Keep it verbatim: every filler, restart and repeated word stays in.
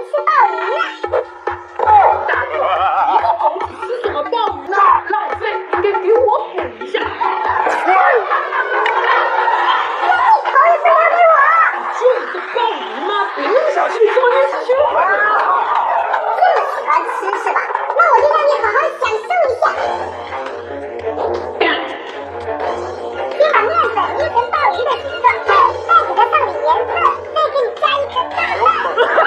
吃鲍鱼啊！ 哦，大哥，你的猴子吃什么鲍鱼呢？老师应该给我补一下。就是鲍鱼吗？别那么小气，做件事情好。 这么喜欢吃是吧？那我就让你好好享受一下。先把面粉捏成鲍鱼的形状，再给它上点颜色，再给你加一颗大蛋。